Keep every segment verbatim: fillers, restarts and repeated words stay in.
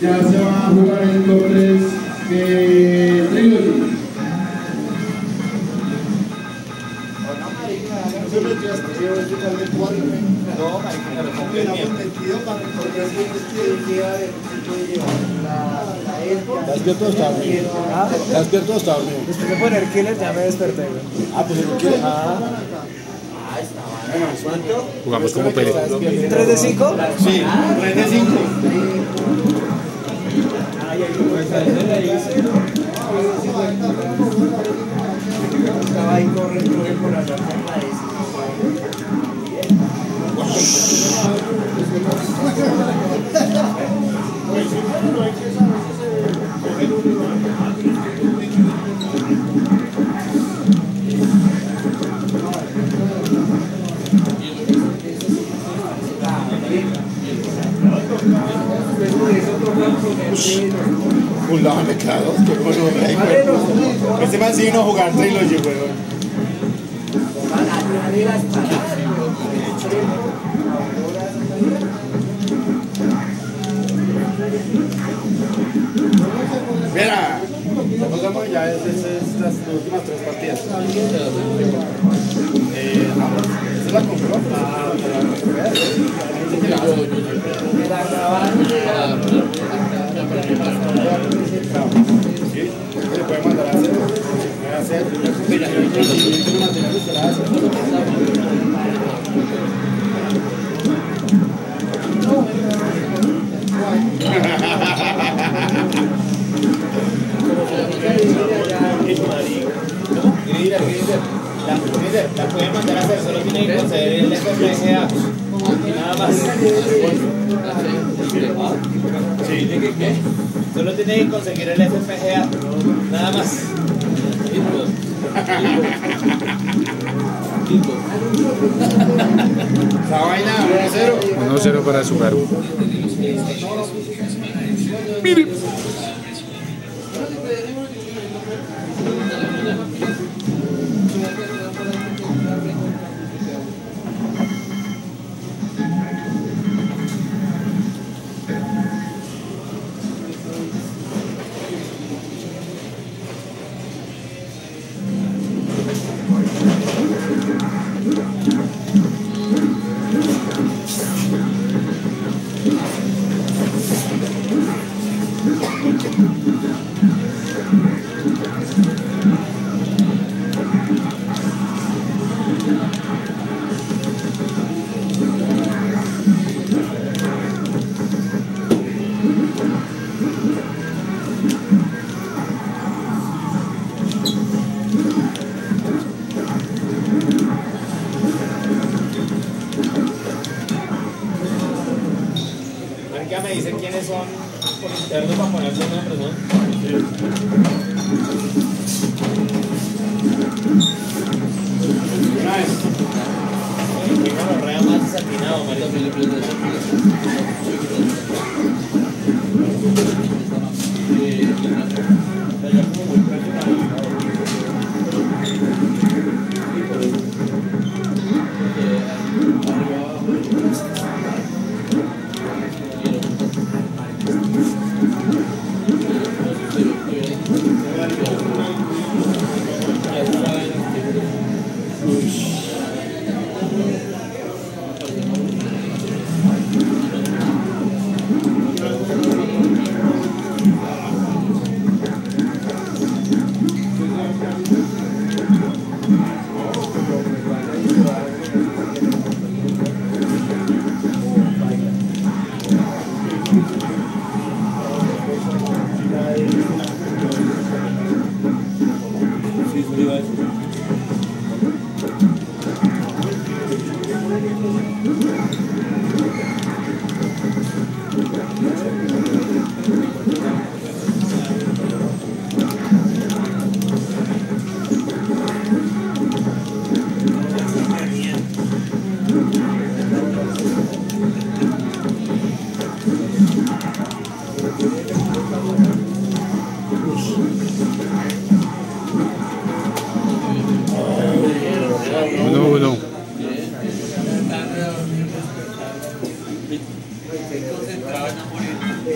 Ya se va a jugar el top tres de Trilogy. No, marica, lo compré bien. ¿Estás despierto o estás dormido? ¿Estás despierto o estás dormido? Después de poner killer ya me desperté. Ah, pues no quiere. Ah. ¿Cuánto? Jugamos como peli. ¿tres de cinco? Sí, tres de cinco. Estaba ahí, corre, corre por allá por la Pulado me cago, qué bueno, rey, güey. Este man sí vino a jugar Trilogy, güey. Mira, jugamos ya desde estas últimas tres partidas. Eh, vamos, ¿se la compró? Ah, la grabaron. Sí, se puede mandar a hacer, puede hacer, la pueden mandar a hacer, solo tiene que conceder el F P G A. Nada más. Sí, ¿qué? ¿Qué? Solo tiene que conseguir el F P G A. Nada más. Esa vaina, uno cero. uno cero para Gtsugaru. Me dicen quiénes son por interno para poner sus nombres, ¿no? Una vez. Qué gonorrea más desafinado, marico.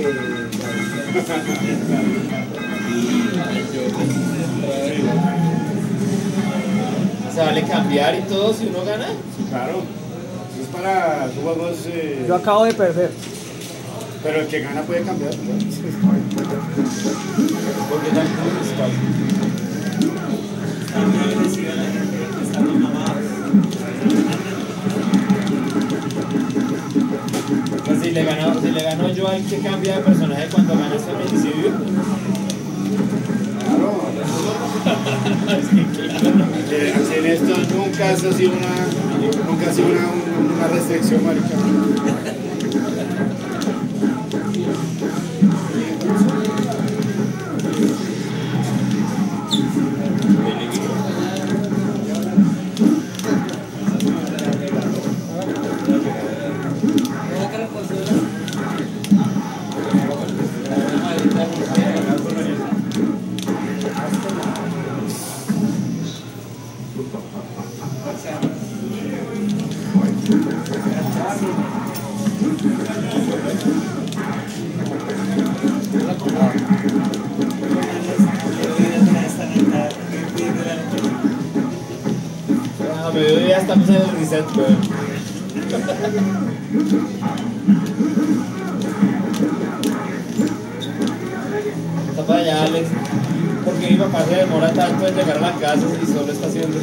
¿Se vale cambiar y todo si uno gana? Claro. Eso es para juegos. Eh... Yo acabo de perder. Pero el que gana puede cambiar, ¿no? Porque ya no es fácil. Pues si le ganó, si le ganó yo al que cambia de personaje cuando gana este homicidio. Claro. Es que claro. Eh, en esto nunca ha sido una, nunca ha sido una, una restricción, marica. A mediodía ya estamos en el reset, weón. Está para allá, Alex. Porque mi papá se demora tanto en llegar a la casa y solo está haciendo.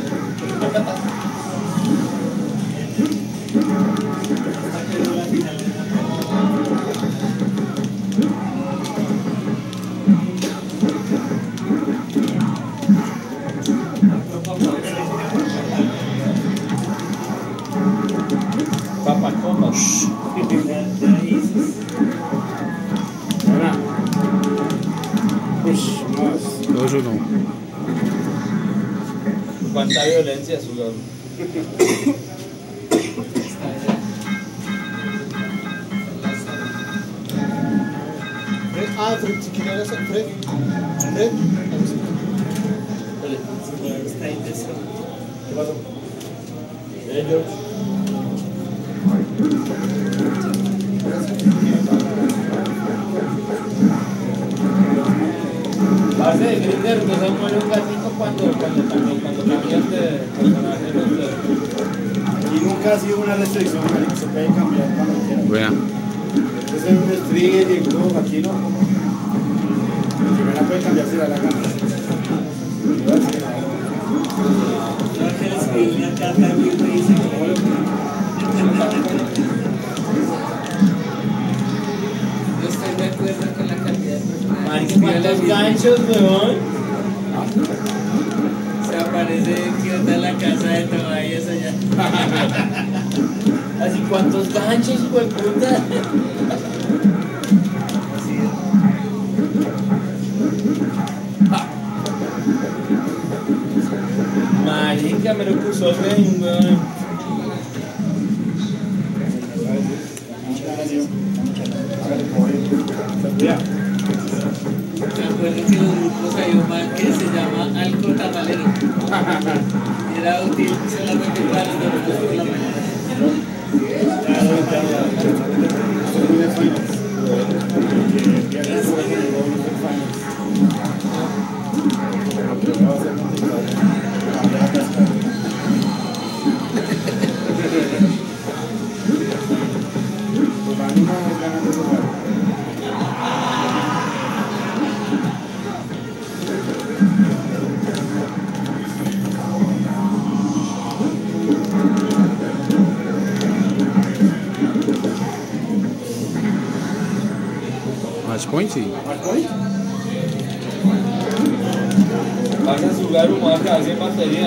Papá, coma. dos uno. Cuánta violencia, Gtsugaru. Ah, Fred, si quieren hacer Fred. Fred. Está intenso. ¿Qué pasó? Eh, George. Parce de Grinder, no se muere un gatito cuando, cuando, cuando, cuando cambian de personaje. Y nunca ha sido una restricción, marica. Se puede cambiar cuando quiera. Buena. Es un streamer y todo, aquí no. El que gana puede cambiar si le da la gana. No estoy de acuerdo con la calidad de personaje. Marica, ¿cuántos ganchos, weón? Se aparece que está en la casa de Tobias allá. Así, ¿cuántos ganchos, weón, puta? Marica, me lo puso bien, weón. Me acuerdo que en los grupos hay un man que se llama Alco Tamalero. Era útil solamente para los domingos por la mañana. Match point, sí. Vas a Gtsugaru, me voy a quedar sin batería.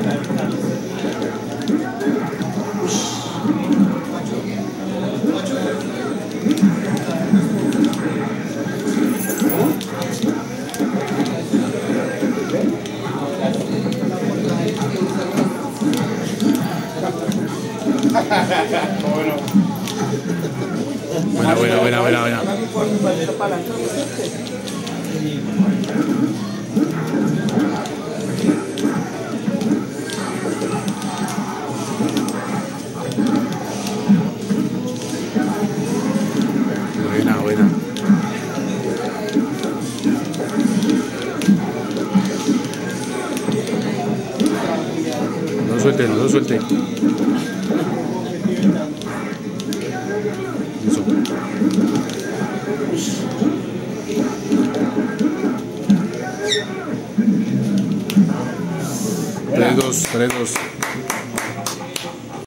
Bueno. Buena, buena, buena, buena, buena. Buena, buena. No suelte, no suelte. Eso. tres dos, tres dos.